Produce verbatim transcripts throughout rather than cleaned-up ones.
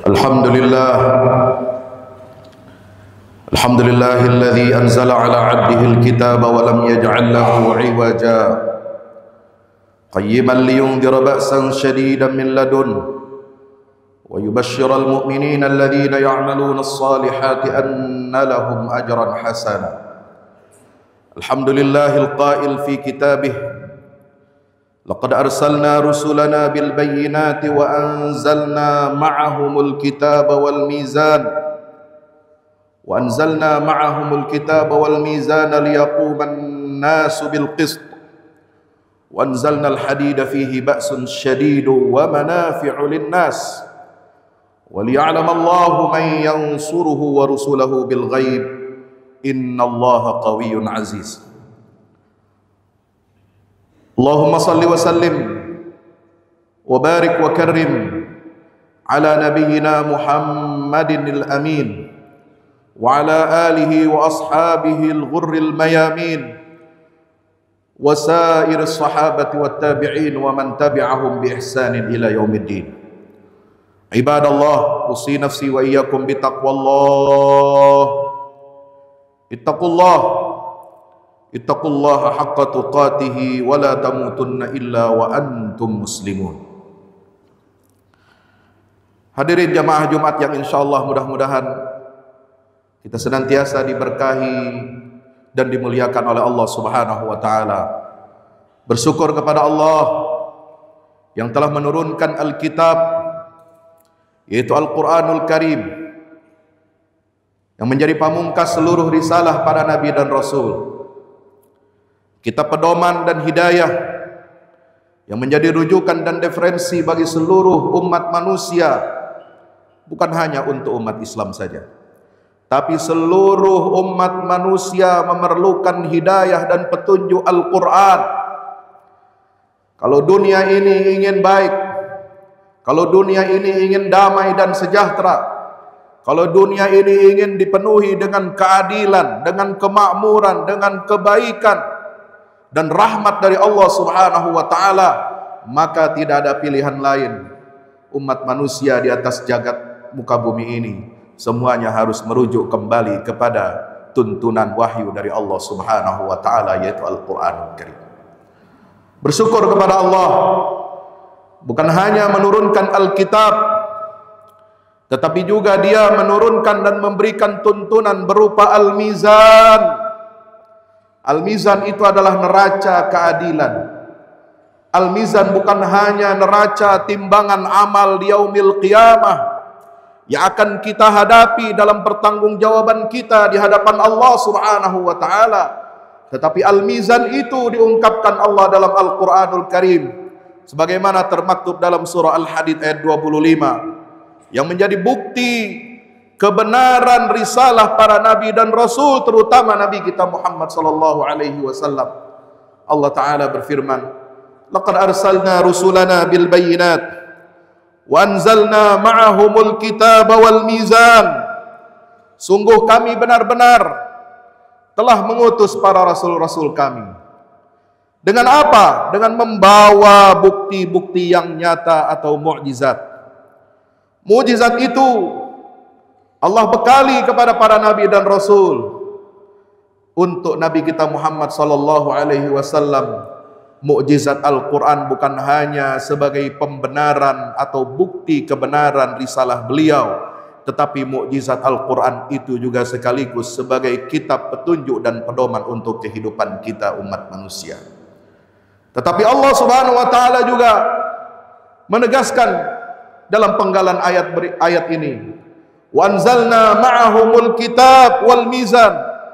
Alhamdulillah Alhamdulillahilladzi anzala ala 'abdihil kitaba wa lam yaj'al lahu 'iwaja qayyiman liyundhira ba'san shadidan min ladun wa yubashshiral mu'minina alladhina ya'maluna as-salihati anna lahum ajran hasana. Alhamdulillahil qa'il fi kitabih laqad arsalna rusulana bil bayyinati wa anzalna ma'ahumul kitaba wal mizan wa anzalna ma'ahumul kitaba wal mizana liyaquman nasu bil qist wa anzalna al hadida fihi ba'sun shadidu wa manafi'u lin nas wa liya'lama Allahu man yansuruhu wa rusulahu bil ghaib innallaha qawiyyun aziz. Allahumma salli wa sallim wa barik wa karrim ala nabiyyina Muhammadin al-amin wa ala alihi wa ashabihi al-ghurril mayamin wa sair as-sahabati wat tabi'in wa man tabi'ahum bi ihsanin ila yaumiddin. Ibadallah, usi nafsi wa iyyakum bi taqwallah. Ittaqullah Ittaqullaha haqqa tuqatihi wa la tamutunna illa wa antum muslimun. Hadirin jamaah Jumat yang insyaallah mudah-mudahan kita senantiasa diberkahi dan dimuliakan oleh Allah Subhanahu wa taala. Bersyukur kepada Allah yang telah menurunkan Alkitab, yaitu Al-Qur'anul Karim, yang menjadi pamungkas seluruh risalah para nabi dan rasul, kitab pedoman dan hidayah yang menjadi rujukan dan referensi bagi seluruh umat manusia, bukan hanya untuk umat Islam saja, tapi seluruh umat manusia memerlukan hidayah dan petunjuk Al-Quran. Kalau dunia ini ingin baik, kalau dunia ini ingin damai dan sejahtera, kalau dunia ini ingin dipenuhi dengan keadilan, dengan kemakmuran, dengan kebaikan dan rahmat dari Allah Subhanahu wa taala, maka tidak ada pilihan lain. Umat manusia di atas jagat muka bumi ini semuanya harus merujuk kembali kepada tuntunan wahyu dari Allah Subhanahu wa taala, yaitu Al-Qur'anul Karim. Bersyukur kepada Allah bukan hanya menurunkan Alkitab, tetapi juga Dia menurunkan dan memberikan tuntunan berupa Al-Mizan. Al-Mizan itu adalah neraca keadilan. Al-Mizan bukan hanya neraca timbangan amal di yaumil qiyamah yang akan kita hadapi dalam pertanggungjawaban kita di hadapan Allah Subhanahu wa taala, tetapi Al-Mizan itu diungkapkan Allah dalam Al-Qur'anul Karim sebagaimana termaktub dalam surah Al-Hadid ayat dua puluh lima, yang menjadi bukti kebenaran risalah para nabi dan rasul, terutama nabi kita Muhammad sallallahu alaihi wasallam. Allah taala berfirman, laqad arsalna rusulana bil bayyinat wa anzalna ma'ahumul kitaba wal mizan. Sungguh kami benar-benar telah mengutus para rasul-rasul kami. Dengan apa? Dengan membawa bukti-bukti yang nyata atau mukjizat. Mukjizat itu Allah bekali kepada para nabi dan rasul. Untuk nabi kita Muhammad sallallahu alaihi wasallam, mukjizat Al-Qur'an bukan hanya sebagai pembenaran atau bukti kebenaran risalah beliau, tetapi mukjizat Al-Qur'an itu juga sekaligus sebagai kitab petunjuk dan pedoman untuk kehidupan kita umat manusia. Tetapi Allah Subhanahu wa taala juga menegaskan dalam penggalan ayat ayat ini, wa anzalna ma'ahumul kitab wal mizan.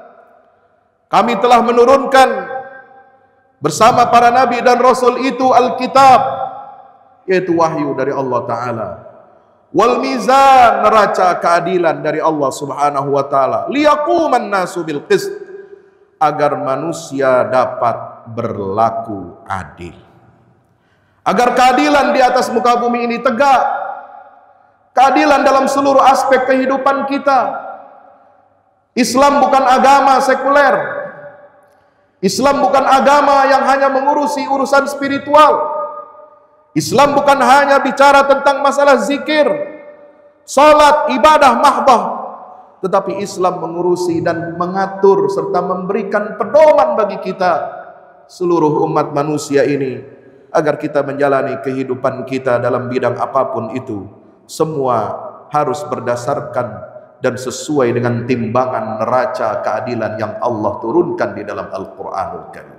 Kami telah menurunkan bersama para nabi dan rasul itu Alkitab, yaitu wahyu dari Allah taala, wal mizan, neraca keadilan dari Allah Subhanahu wa taala, liyaquman nasu bil qist, agar manusia dapat berlaku adil, agar keadilan di atas muka bumi ini tegak. Keadilan dalam seluruh aspek kehidupan kita. Islam bukan agama sekuler. Islam bukan agama yang hanya mengurusi urusan spiritual. Islam bukan hanya bicara tentang masalah zikir, salat, ibadah mahdah. Tetapi Islam mengurusi dan mengatur serta memberikan pedoman bagi kita seluruh umat manusia ini agar kita menjalani kehidupan kita dalam bidang apapun itu semua harus berdasarkan dan sesuai dengan timbangan neraca keadilan yang Allah turunkan di dalam Al-Qur'anul Karim.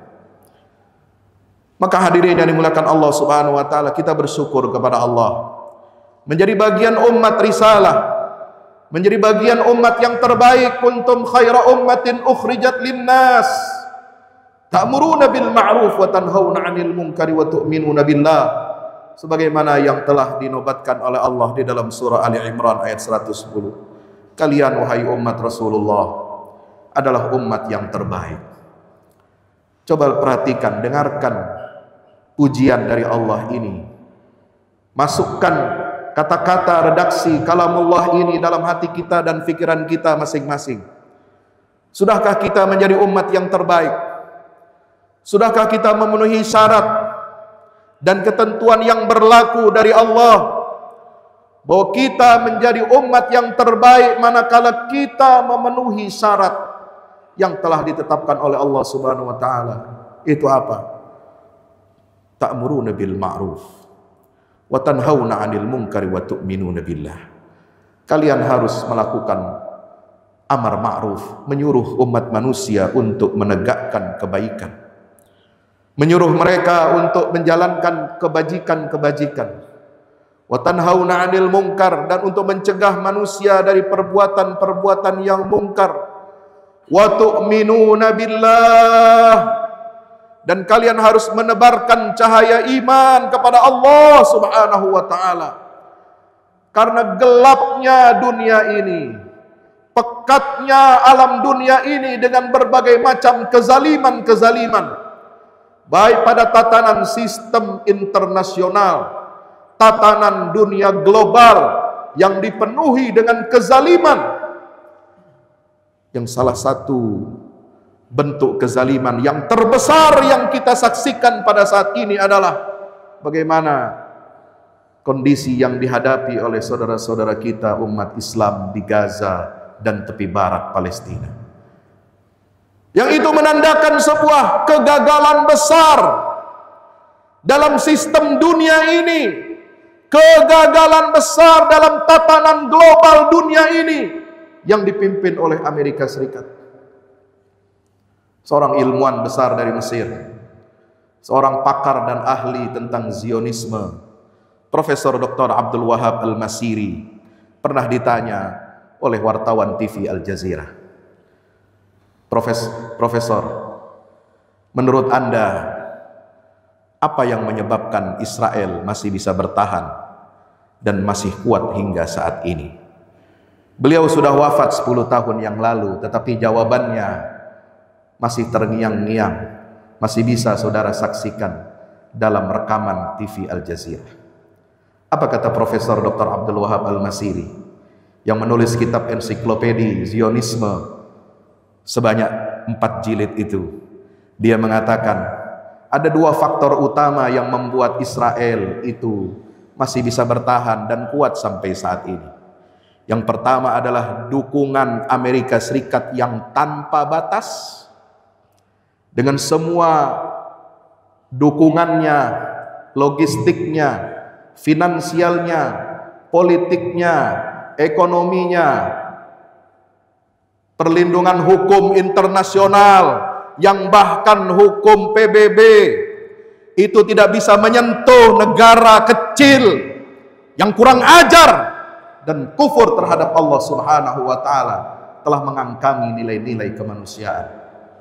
Maka hadirin yang dimuliakan Allah Subhanahu wa taala, kita bersyukur kepada Allah menjadi bagian umat risalah, menjadi bagian umat yang terbaik. Kuntum khaira ummatin ukhrijat linnas ta'muruna bil ma'ruf wa tanhauna 'anil munkari wa tu'minuna billah, sebagaimana yang telah dinobatkan oleh Allah di dalam surah Ali Imran ayat seratus sepuluh. Kalian wahai umat Rasulullah adalah umat yang terbaik. Coba perhatikan, dengarkan pujian dari Allah ini. Masukkan kata-kata redaksi kalamullah ini dalam hati kita dan pikiran kita masing-masing. Sudahkah kita menjadi umat yang terbaik? Sudahkah kita memenuhi syarat dan ketentuan yang berlaku dari Allah bahwa kita menjadi umat yang terbaik manakala kita memenuhi syarat yang telah ditetapkan oleh Allah Subhanahu wa taala? Itu apa? Ta'muruna bil ma'ruf wa tanhauna 'anil munkari wa tu'minuna billah. Kalian harus melakukan amar ma'ruf, menyuruh umat manusia untuk menegakkan kebaikan, menyuruh mereka untuk menjalankan kebajikan-kebajikan. Wa tanhauna 'anil munkar, dan untuk mencegah manusia dari perbuatan-perbuatan yang mungkar. Wa tu'minuna billah, dan kalian harus menebarkan cahaya iman kepada Allah Subhanahu wa taala. Karena gelapnya dunia ini, pekatnya alam dunia ini dengan berbagai macam kezaliman-kezaliman, baik pada tatanan sistem internasional, tatanan dunia global yang dipenuhi dengan kezaliman, yang salah satu bentuk kezaliman yang terbesar yang kita saksikan pada saat ini adalah bagaimana kondisi yang dihadapi oleh saudara-saudara kita umat Islam di Gaza dan tepi barat Palestina, yang itu menandakan sebuah kegagalan besar dalam sistem dunia ini, kegagalan besar dalam tatanan global dunia ini yang dipimpin oleh Amerika Serikat. Seorang ilmuwan besar dari Mesir, seorang pakar dan ahli tentang Zionisme, Profesor Doktor Abdul Wahab Al-Masiri, pernah ditanya oleh wartawan T V Al Jazeera, Profes, Profesor, menurut Anda apa yang menyebabkan Israel masih bisa bertahan dan masih kuat hingga saat ini? Beliau sudah wafat sepuluh tahun yang lalu, tetapi jawabannya masih terngiang-ngiang, masih bisa saudara saksikan dalam rekaman T V Al Jazeera. Apa kata Profesor Doktor Abdul Wahab Al-Masiri yang menulis kitab ensiklopedi Zionisme sebanyak empat jilid itu? Dia mengatakan ada dua faktor utama yang membuat Israel itu masih bisa bertahan dan kuat sampai saat ini. Yang pertama adalah dukungan Amerika Serikat yang tanpa batas, dengan semua dukungannya, logistiknya, finansialnya, politiknya, ekonominya, perlindungan hukum internasional, yang bahkan hukum P B B itu tidak bisa menyentuh negara kecil yang kurang ajar dan kufur terhadap Allah Subhanahu wa taala, telah mengangkangi nilai-nilai kemanusiaan.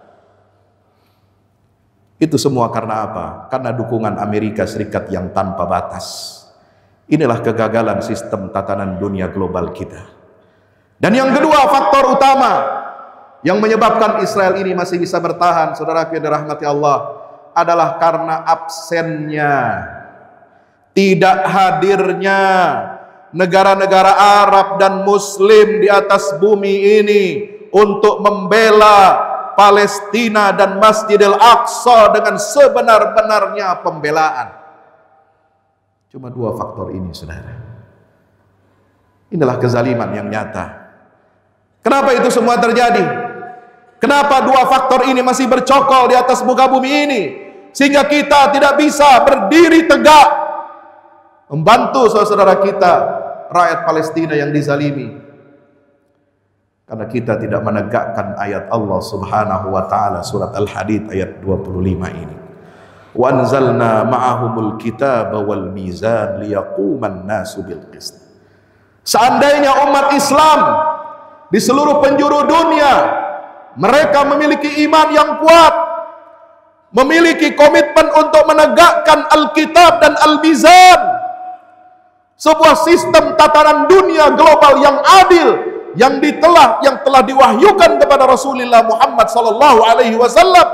Itu semua karena apa? Karena dukungan Amerika Serikat yang tanpa batas. Inilah kegagalan sistem tatanan dunia global kita. Dan yang kedua, faktor utama yang menyebabkan Israel ini masih bisa bertahan, saudara yang dirahmati Allah, adalah karena absennya, tidak hadirnya negara-negara Arab dan Muslim di atas bumi ini untuk membela Palestina dan Masjidil Aqsa dengan sebenar-benarnya pembelaan. Cuma dua faktor ini, saudara. Inilah kezaliman yang nyata. Kenapa itu semua terjadi? Kenapa dua faktor ini masih bercokol di atas muka bumi ini, sehingga kita tidak bisa berdiri tegak membantu saudara-saudara kita rakyat Palestina yang dizalimi? Karena kita tidak menegakkan ayat Allah Subhanahu wa taala, surat Al-Hadid ayat dua puluh lima ini. Wa anzalna ma'ahumul kitaba wal mizan liyaquman nasu bil qist. Seandainya umat Islam di seluruh penjuru dunia mereka memiliki iman yang kuat, memiliki komitmen untuk menegakkan Alkitab dan Al-Mizan, sebuah sistem tatanan dunia global yang adil, yang ditelah, yang telah diwahyukan kepada Rasulullah Muhammad sallallahu alaihi wasallam,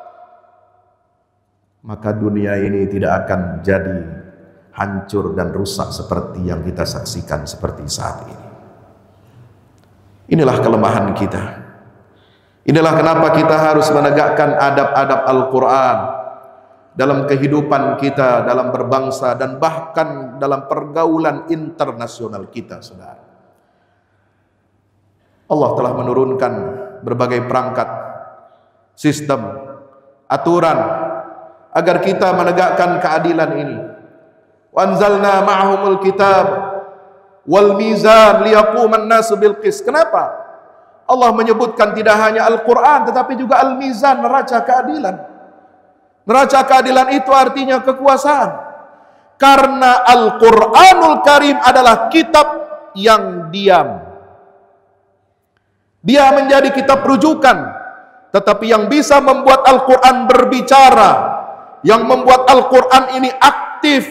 maka dunia ini tidak akan jadi hancur dan rusak seperti yang kita saksikan seperti saat ini. Inilah kelemahan kita. Inilah kenapa kita harus menegakkan adab-adab Al-Quran dalam kehidupan kita, dalam berbangsa, dan bahkan dalam pergaulan internasional kita, saudara. Allah telah menurunkan berbagai perangkat, sistem, aturan agar kita menegakkan keadilan ini. Wa anzalna ma'ahumul kitab wal mizan liyaquman nasu bil qist. Kenapa Allah menyebutkan tidak hanya Al-Quran tetapi juga Al-Mizan, neraca keadilan? Neraca keadilan itu artinya kekuasaan. Karena Al-Quranul Karim adalah kitab yang diam. Dia menjadi kitab rujukan, tetapi yang bisa membuat Al-Quran berbicara, yang membuat Al-Quran ini aktif,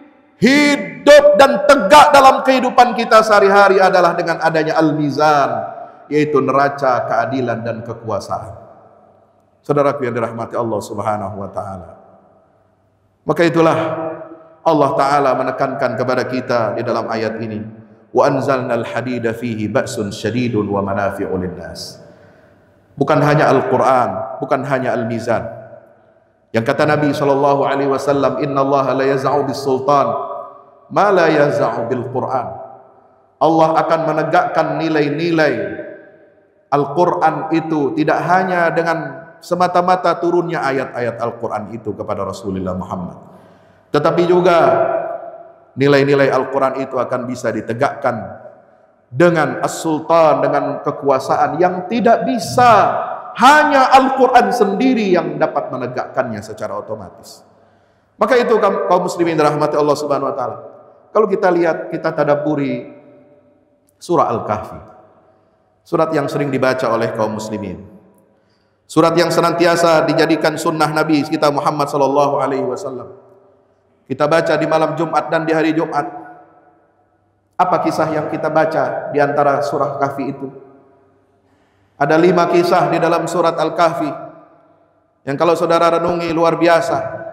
hidup dan tegak dalam kehidupan kita sehari-hari adalah dengan adanya Al-Mizan, yaitu neraca keadilan dan kekuasaan. Saudaraku yang dirahmati Allah Subhanahu wa taala. Maka itulah Allah taala menekankan kepada kita di dalam ayat ini, wa anzalnal hadida fihi ba'sun syadidun wa manafi'u linnas. Bukan hanya Al-Qur'an, bukan hanya Al-Mizan. Yang kata Nabi sallallahu alaihi wasallam, innallaha la yaz'u bis sultan ma la yaz'u bil Qur'an. Allah akan menegakkan nilai-nilai Al-Quran itu tidak hanya dengan semata-mata turunnya ayat-ayat Al-Quran itu kepada Rasulullah Muhammad, tetapi juga nilai-nilai Al-Quran itu akan bisa ditegakkan dengan as-sultan, dengan kekuasaan yang tidak bisa hanya Al-Quran sendiri yang dapat menegakkannya secara otomatis. Maka itu kaum muslimin dirahmati Allah Subhanahu wa taala. Kalau kita lihat, kita tadabburi surah Al-Kahfi, surat yang sering dibaca oleh kaum muslimin, surat yang senantiasa dijadikan sunnah Nabi kita Muhammad sallallahu alaihi wasallam. Kita baca di malam Jumat dan di hari Jumat. Apa kisah yang kita baca di antara surah Kahfi itu? Ada lima kisah di dalam surat Al-Kahfi yang kalau saudara renungi luar biasa.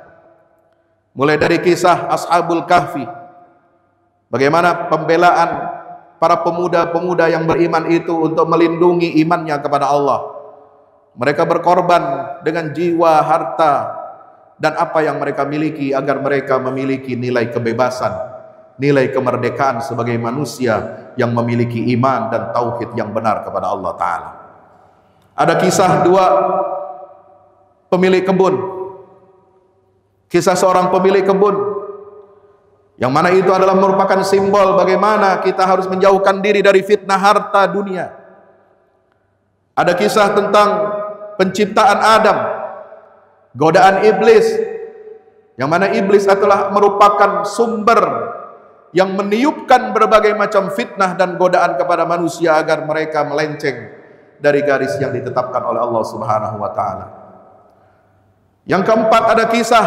Mulai dari kisah Ashabul Kahfi, bagaimana pembelaan para pemuda-pemuda yang beriman itu untuk melindungi imannya kepada Allah. Mereka berkorban dengan jiwa, harta, dan apa yang mereka miliki agar mereka memiliki nilai kebebasan, nilai kemerdekaan sebagai manusia yang memiliki iman dan tauhid yang benar kepada Allah Ta'ala. Ada kisah dua pemilik kebun, kisah seorang pemilik kebun yang mana itu adalah merupakan simbol bagaimana kita harus menjauhkan diri dari fitnah harta dunia. Ada kisah tentang penciptaan Adam, godaan iblis, yang mana iblis adalah merupakan sumber yang meniupkan berbagai macam fitnah dan godaan kepada manusia agar mereka melenceng dari garis yang ditetapkan oleh Allah Subhanahu wa taala. Yang keempat ada kisah,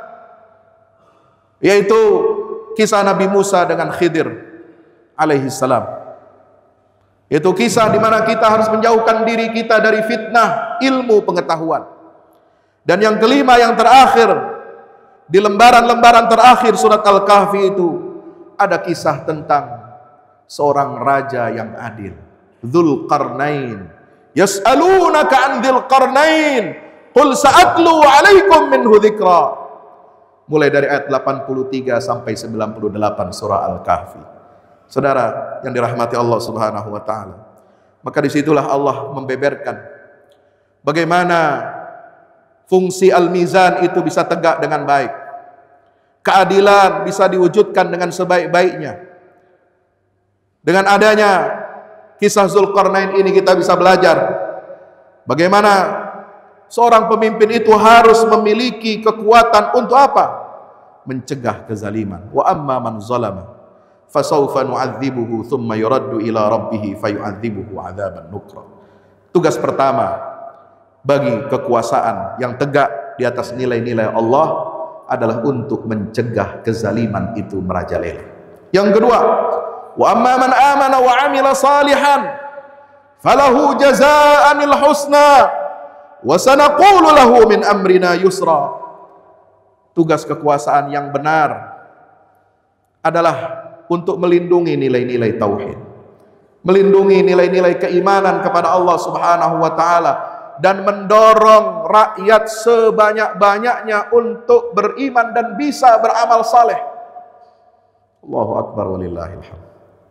yaitu kisah Nabi Musa dengan Khidir alaihi salam. Itu kisah di mana kita harus menjauhkan diri kita dari fitnah ilmu pengetahuan. Dan yang kelima, yang terakhir, di lembaran-lembaran terakhir surat Al-Kahfi itu ada kisah tentang seorang raja yang adil, Dzulqarnain. Yas'alunaka 'an Dzulqarnain, qul sa'atlu 'alaikum minhu dzikra. Mulai dari ayat delapan puluh tiga sampai sembilan puluh delapan surah Al-Kahfi. Saudara yang dirahmati Allah Subhanahu wa taala, maka disitulah Allah membeberkan bagaimana fungsi al-mizan itu bisa tegak dengan baik. Keadilan bisa diwujudkan dengan sebaik-baiknya. Dengan adanya kisah Zulkarnain ini kita bisa belajar bagaimana seorang pemimpin itu harus memiliki kekuatan untuk apa? Mencegah kezaliman. Wa amma man zalama fasawfa nu'adzibuhu thumma yuraddu ila rabbih fayu'adzibuhu 'adzaban nukra. Tugas pertama bagi kekuasaan yang tegak di atas nilai-nilai Allah adalah untuk mencegah kezaliman itu merajalela. Yang kedua, wa amma man amana wa 'amila salihan falahu jazaa'anil husna wa sanaqulu lahu min amrina yusra. Tugas kekuasaan yang benar adalah untuk melindungi nilai-nilai tauhid, melindungi nilai-nilai keimanan kepada Allah Subhanahu wa taala, dan mendorong rakyat sebanyak-banyaknya untuk beriman dan bisa beramal saleh. Allahu akbar walillahil hamd.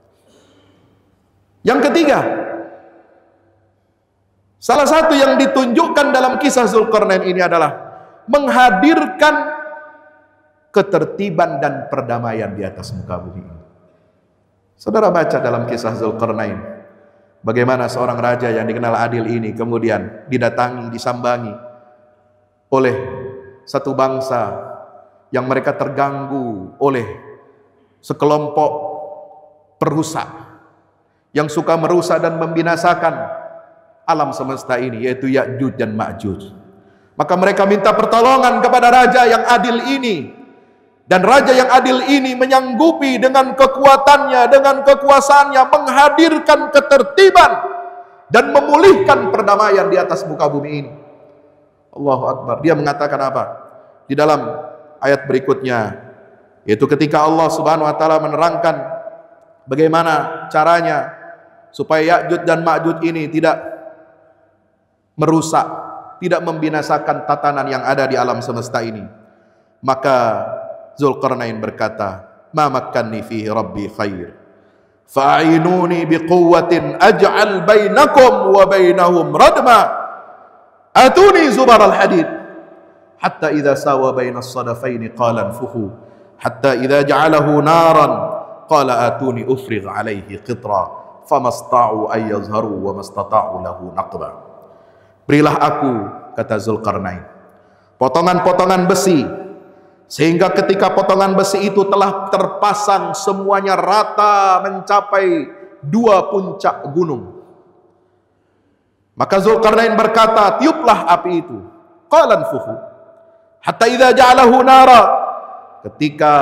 Yang ketiga, salah satu yang ditunjukkan dalam kisah Zulkarnain ini adalah menghadirkan ketertiban dan perdamaian di atas muka bumi ini. Saudara baca dalam kisah Zulkarnain bagaimana seorang raja yang dikenal adil ini kemudian didatangi, disambangi oleh satu bangsa yang mereka terganggu oleh sekelompok perusak yang suka merusak dan membinasakan alam semesta ini, yaitu Ya'juj dan Ma'juj. Maka mereka minta pertolongan kepada raja yang adil ini. Dan raja yang adil ini menyanggupi dengan kekuatannya, dengan kekuasaannya menghadirkan ketertiban dan memulihkan perdamaian di atas muka bumi ini. Allahu Akbar. Dia mengatakan apa? Di dalam ayat berikutnya, yaitu ketika Allah Subhanahu wa taala menerangkan bagaimana caranya supaya Ya'juj dan Ma'juj ini tidak merusak, tidak membinasakan tatanan yang ada di alam semesta ini. Maka Zulkarnain berkata, "Ma makkanni fihi rabbi khair. Fa'inuni biquwwatin aj'al bainakum wa bainahum radma. Atuni zubar al-hadid. Hatta idza sawa bainas sadafaini qala anfukhu. Hatta idza ja'alahu naran qala atuni ufrigh alaihi qitra. Famasta'u ay yazharu wa mastata'u lahu naqba." Berilah aku, kata Zulkarnain, potongan-potongan besi, sehingga ketika potongan besi itu telah terpasang semuanya rata mencapai dua puncak gunung, maka Zulkarnain berkata, tiuplah api itu. Qala anfukhu hatta idza ja'alahu nara. Ketika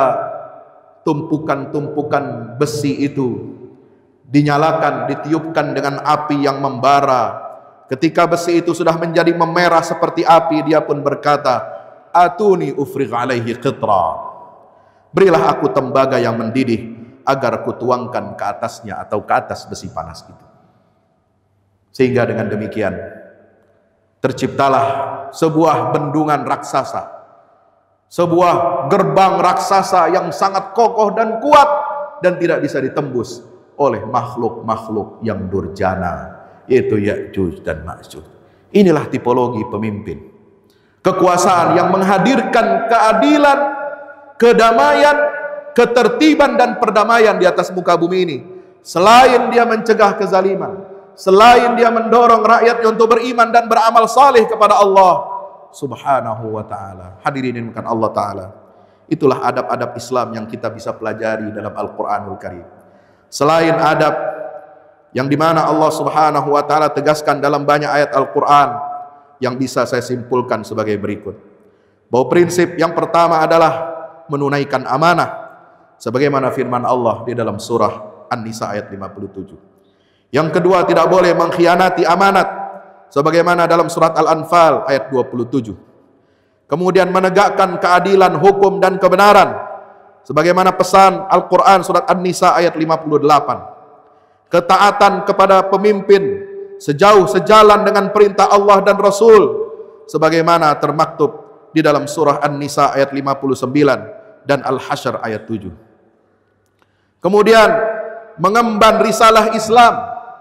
tumpukan-tumpukan besi itu dinyalakan, ditiupkan dengan api yang membara, ketika besi itu sudah menjadi memerah seperti api, dia pun berkata, atuni ufrigh alaihi qitra. Berilah aku tembaga yang mendidih agar aku tuangkan ke atasnya atau ke atas besi panas itu. Sehingga dengan demikian terciptalah sebuah bendungan raksasa, sebuah gerbang raksasa yang sangat kokoh dan kuat dan tidak bisa ditembus oleh makhluk-makhluk yang durjana, yaitu Ya'juj dan Ma'juj. Inilah tipologi pemimpin. Kekuasaan yang menghadirkan keadilan, kedamaian, ketertiban dan perdamaian di atas muka bumi ini. Selain dia mencegah kezaliman, selain dia mendorong rakyatnya untuk beriman dan beramal saleh kepada Allah Subhanahu wa ta'ala. Hadirin yang dimuliakan Allah ta'ala, itulah adab-adab Islam yang kita bisa pelajari dalam Al-Quranul Karim. Selain adab yang dimana Allah Subhanahu wa ta'ala tegaskan dalam banyak ayat Al-Quran, yang bisa saya simpulkan sebagai berikut. Bahwa prinsip yang pertama adalah menunaikan amanah, sebagaimana firman Allah di dalam surah An-Nisa ayat lima puluh tujuh. Yang kedua, tidak boleh mengkhianati amanat, sebagaimana dalam surat Al-Anfal ayat dua puluh tujuh. Kemudian menegakkan keadilan, hukum dan kebenaran, sebagaimana pesan Al-Quran surat An-Nisa ayat lima puluh delapan. Ketaatan kepada pemimpin sejauh sejalan dengan perintah Allah dan Rasul, sebagaimana termaktub di dalam surah An-Nisa ayat lima puluh sembilan dan Al-Hasyr ayat tujuh. Kemudian mengemban risalah Islam.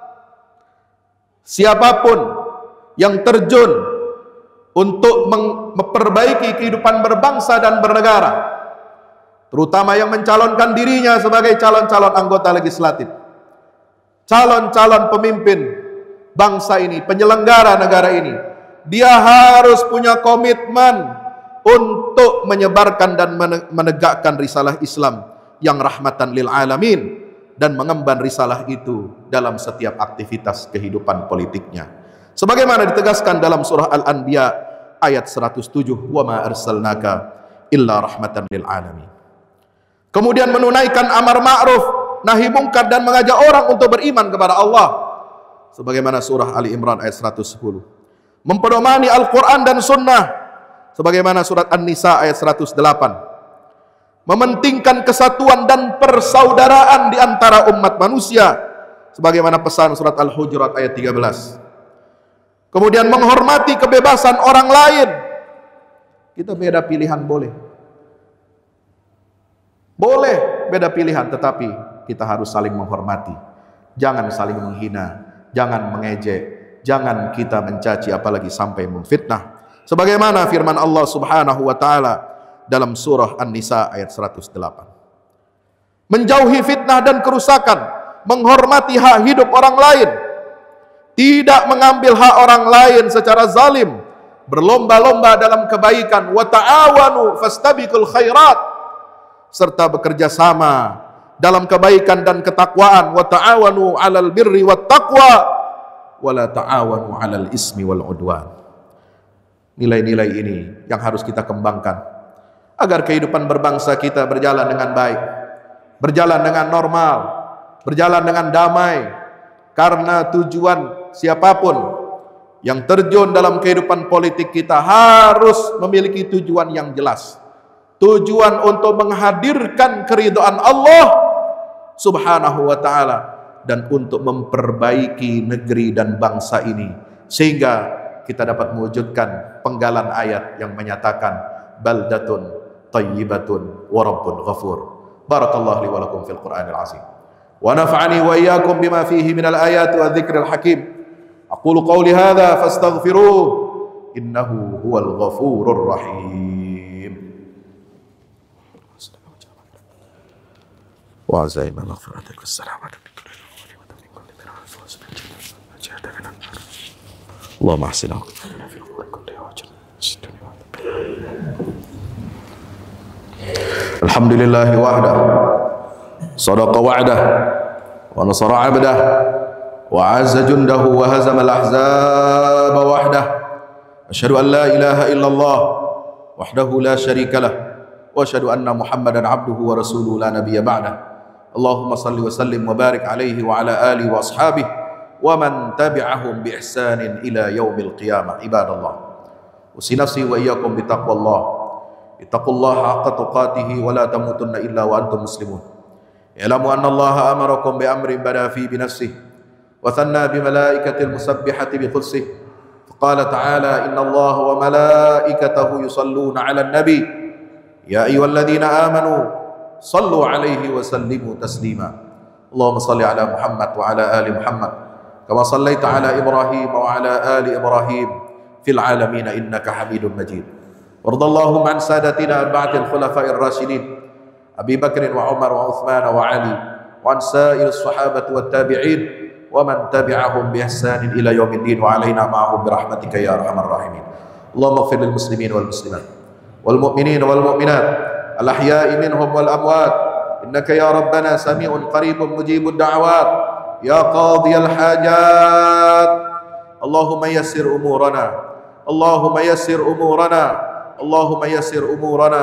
Siapapun yang terjun untuk memperbaiki kehidupan berbangsa dan bernegara, terutama yang mencalonkan dirinya sebagai calon-calon anggota legislatif, calon-calon pemimpin bangsa ini, penyelenggara negara ini, dia harus punya komitmen untuk menyebarkan dan menegakkan risalah Islam yang rahmatan lil alamin, dan mengemban risalah itu dalam setiap aktivitas kehidupan politiknya, sebagaimana ditegaskan dalam surah Al-Anbiya ayat seratus tujuh, wa ma arsalnaka illa rahmatan lil alamin. Kemudian menunaikan amar ma'ruf nahi mungkar dan mengajak orang untuk beriman kepada Allah, sebagaimana surah Ali Imran ayat seratus sepuluh. Mempedomani Al-Quran dan Sunnah, sebagaimana surat An-Nisa ayat seratus delapan. Mementingkan kesatuan dan persaudaraan di antara umat manusia, sebagaimana pesan surat Al-Hujurat ayat tiga belas. Kemudian menghormati kebebasan orang lain. Kita beda pilihan boleh, boleh beda pilihan, tetapi kita harus saling menghormati. Jangan saling menghina, jangan mengejek, jangan kita mencaci, apalagi sampai memfitnah, sebagaimana firman Allah Subhanahu wa taala dalam surah An-Nisa ayat seratus delapan. Menjauhi fitnah dan kerusakan, menghormati hak hidup orang lain, tidak mengambil hak orang lain secara zalim, berlomba-lomba dalam kebaikan, wa ta'awanu fastabiqul khairat, serta bekerja sama dalam kebaikan dan ketakwaan, wa ta'awanu 'alal birri wat taqwa wa la ta'awanu 'alal ismi wal 'udwan. Nilai-nilai ini yang harus kita kembangkan agar kehidupan berbangsa kita berjalan dengan baik, berjalan dengan normal, berjalan dengan damai. Karena tujuan siapapun yang terjun dalam kehidupan politik kita harus memiliki tujuan yang jelas. Tujuan untuk menghadirkan keridhaan Allah Subhanahu wa ta'ala, dan untuk memperbaiki negeri dan bangsa ini, sehingga kita dapat mewujudkan penggalan ayat yang menyatakan baldatun tayyibatun wa rabbun ghafur. Barakallahu li wa lakum fil Qur'anil azim, wa nafa'ani wa iyyakum bima fihi minal ayati wa dzikril hakim. Aqulu qawli hadza fastaghfiruh, innahu huwal ghafurur rahim. Wa azayna maghfiratuka wassalamatu Allahumma ahsin alhamdulillahi wahda sadaqa wa'dah wa nasara 'abdah wa 'azza jundahu wa hazama al-ahzaba wahdah. Asyhadu an la ilaha illallah wahdahu la syarika lah, wa asyhadu anna Muhammadan 'abduhu wa rasuluhu la nabiyya ba'dah. Allahumma salli wa sallim wa barik alaihi wa ala alihi wa ashabihi wa man tabi'ahum bi ihsanin ila yaumil qiyamah. Ibadallah, usi nafsi wa iyyakum bi taqwallah. Ittaqullaha haqqa tuqatih wa la tamutunna illa wa antum muslimun. I'lamu anna Allaha amarakum bi amrin bada fi bi nafsihi wa thanna bi malaikatil musabbihati bi qudsihi. Faqala ta'ala inna Allaha wa malaikatahu yusalluna 'alan nabi ya ayyuhalladhina amanu sallu 'alaihi wa sallimu taslima. Allahumma salli 'ala Muhammad wa 'ala ali Muhammad kama sallaita 'ala Ibrahim wa 'ala ali Ibrahim fil 'alamin innaka Hamidum Majid. وارض اللهم عن سادتنا أربعة الخلفاء الراشدين أبي بكر وعمر وعثمان وعلي وعن سائر الصحابة والتابعين ومن تبعهم بإحسان إلى يوم الدين وعلينا معهم برحمتك يا أرحم الراحمين. اللهم اغفر للمسلمين والمسلمات والمؤمنين والمؤمنات الأحياء منهم والأموات إنك يا ربنا سميع قريب مجيب الدعوات يا قاضي الحاجات. اللهم يسر أمورنا اللهم يسر أمورنا اللهم يسر أمورنا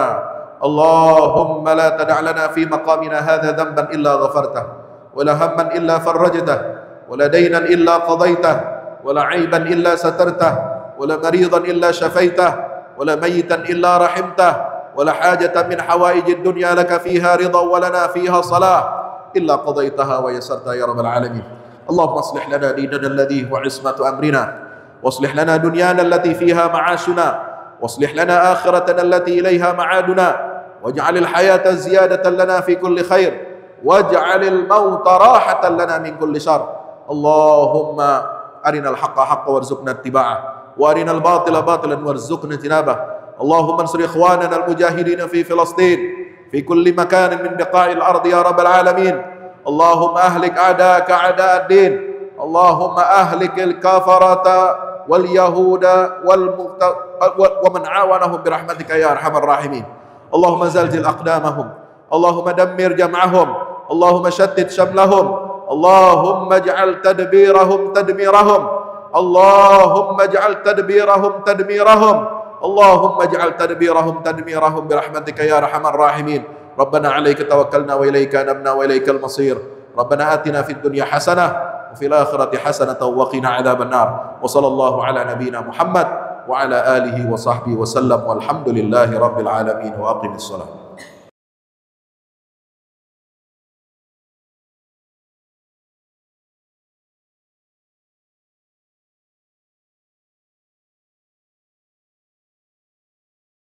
اللهم لا تدع لنا في مقامنا هذا ذنبا إلا غفرته ولا هما إلا فرجته ولا دينا إلا قضيته ولا عيبا إلا سترته ولا مريضا إلا شفيته ولا ميتا إلا رحمته ولا حاجة من حوائج الدنيا لك فيها رضا ولنا فيها صلاح إلا قضيتها ويسرتها يا رب العالمين. اللهم اصلح لنا ديننا الذي هو عصمة أمرنا، واصلح لنا دنيانا التي فيها معاشنا، واصلح لنا آخرتنا التي إليها معادنا، واجعل الحياة زيادة لنا في كل خير، waj'alil mauta rahatan lana min kulli syarr. Allahumma arinal haqqa haqqan warzuqna ittiba'ah wa arinal batila batilan warzuqna ijtinabah. Allahumma ansur ikhwanana al-mujahidin fi Filastin fi kulli makan min biqa'il ardi ya rabbal alamin. Allahumma ahlik a'daka a'da'ad din. Allahumma ahlikil kafarata wal yahuda wal wa man awanahum bi rahmatika ya arhamar rahimin. Allahumma zalzil aqdamahum, Allahumma dammir jam'ahum, Allahumma shattit shamlahum, Allahumma ij'al tadbirahum tadmirahum, Allahumma ij'al tadbirahum tadmirahum, Allahumma ij'al tadbirahum tadmirahum bi rahmatika ya arhamar rahimin. Rabbana 'alaika tawakkalna wa ilaika anabna wa ilaikal masir. Rabbana atina fid dunya hasanah wa fil akhirati hasanah wa qina 'adzaban nar. Wa sallallahu ala nabiyyina Muhammad wa ala alihi wa sahbihi wa sallam walhamdulillahi rabbil alamin wa aqimis salat.